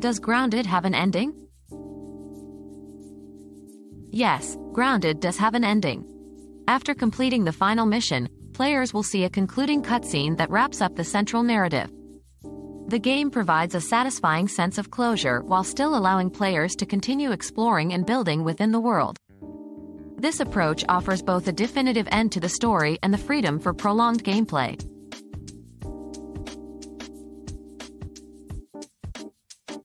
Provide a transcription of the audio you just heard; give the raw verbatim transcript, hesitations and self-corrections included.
Does Grounded have an ending? Yes, Grounded does have an ending. After completing the final mission, players will see a concluding cutscene that wraps up the central narrative. The game provides a satisfying sense of closure while still allowing players to continue exploring and building within the world. This approach offers both a definitive end to the story and the freedom for prolonged gameplay.